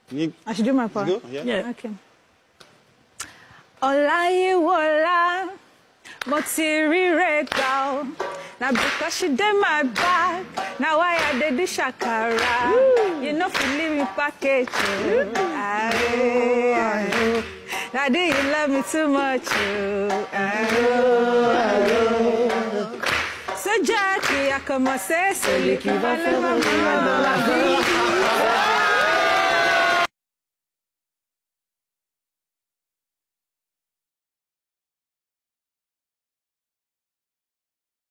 I should do my part. Yeah. Okay. Olayiwola, mo ti rire ga o. Now because she did my back, now why I did the shakara. You know for living package. Now do you love me too much? So Jackie, I commencé, celui qui va faire ma vie.